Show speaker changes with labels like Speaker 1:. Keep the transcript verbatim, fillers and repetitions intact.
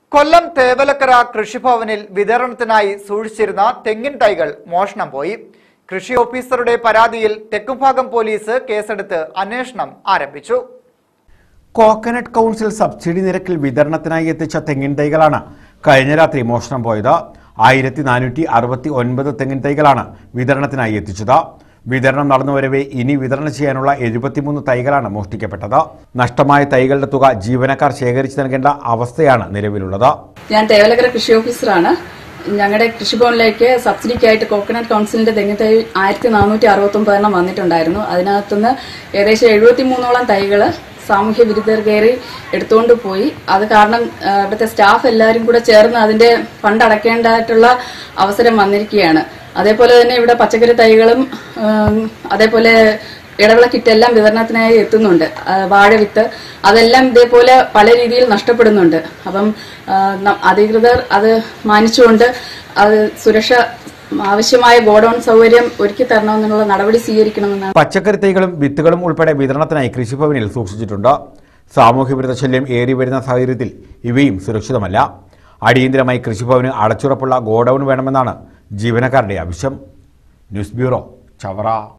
Speaker 1: കൊല്ലം തേവലക്കര കൃഷിഭവനിൽ വിതരണത്തിനായി സൂക്ഷിച്ചിരുന്ന തെങ്ങിൻ തൈകൾ മോഷണം പോയി. കൃഷി ഓഫീസറുടെ പരാതിയിൽ തെക്കുംഭാഗം പോലീസ് കേസെടുത്ത് അന്വേഷണം ആരംഭിച്ചു.
Speaker 2: കോക്കനട്ട് കൗൺസിൽ സബ്സിഡി നിരക്കിൽ വിതരണത്തിനായി എത്തിച്ച തെങ്ങിൻ തൈകളാണ് കഴിഞ്ഞ രാത്രി മോഷണം പോയത്. ആയിരത്തി നാനൂറ്റി അറുപത്തി ഒൻപത് തെങ്ങിൻ തൈകളാണ് വിതരണത്തിനായി എത്തിച്ചത്. വിതരണം നടന്നുവരവേ ഇനി വിതരണം ചെയ്യാനുള്ള എഴുപത്തിമൂന്ന് തൈകളാണ് മോഷ്ടിക്കപ്പെട്ടത്. നഷ്ടമായ തൈകളുടെ തുക ജീവനക്കാർ ശേഖരിച്ചു നൽകേണ്ട അവസ്ഥയാണ് നിലവിലുള്ളത്.
Speaker 3: ഞാൻ തേവലക്കര കൃഷി ഓഫീസറാണ്. ഞങ്ങളുടെ കൃഷിഭവനിലേക്ക് സബ്സിഡിക്കായിട്ട് കോക്കനട്ട് കൗൺസിലിന്റെ തെങ്ങിൻ തൈ ആയിരത്തി നാനൂറ്റി അറുപത്തി ഒമ്പത് എണ്ണം വന്നിട്ടുണ്ടായിരുന്നു. അതിനകത്തുനിന്ന് ഏകദേശം എഴുപത്തി മൂന്നോളം തൈകൾ സാമൂഹ്യ വിരുദ്ധർ കയറി എടുത്തുകൊണ്ട് പോയി. അത് കാരണം ഇവിടുത്തെ സ്റ്റാഫ് എല്ലാവരും കൂടെ ചേർന്ന് അതിന്റെ ഫണ്ട് അടയ്ക്കേണ്ടതായിട്ടുള്ള അവസരം വന്നിരിക്കുകയാണ്. അതേപോലെ തന്നെ ഇവിടെ പച്ചക്കറി തൈകളും അതേപോലെ ഇടവിള കിറ്റെല്ലാം വിതരണത്തിനായി എത്തുന്നുണ്ട്. വാഴവിത്ത് അതെല്ലാം ഇതേപോലെ പല രീതിയിൽ നഷ്ടപ്പെടുന്നുണ്ട്. അപ്പം അധികൃതർ അത് മാനിച്ചുകൊണ്ട് അത് സുരക്ഷ ആവശ്യമായ ഗോഡൌൺ സൗകര്യം ഒരുക്കി തരണമെന്നുള്ള നടപടി സ്വീകരിക്കണമെന്നാണ്.
Speaker 2: പച്ചക്കറി തൈകളും വിത്തുകളും ഉൾപ്പെടെ വിതരണത്തിനായി കൃഷിഭവനിൽ സൂക്ഷിച്ചിട്ടുണ്ട്. സാമൂഹ്യ വിരുദ്ധ ശല്യം ഏറി വരുന്ന സാഹചര്യത്തിൽ ഇവയും സുരക്ഷിതമല്ല. അടിയന്തരമായി കൃഷിഭവന് അടച്ചുറപ്പുള്ള ഗോഡൌൺ വേണമെന്നാണ് ജീവനക്കാരുടെ ആവശ്യം. News bureau, Chavara.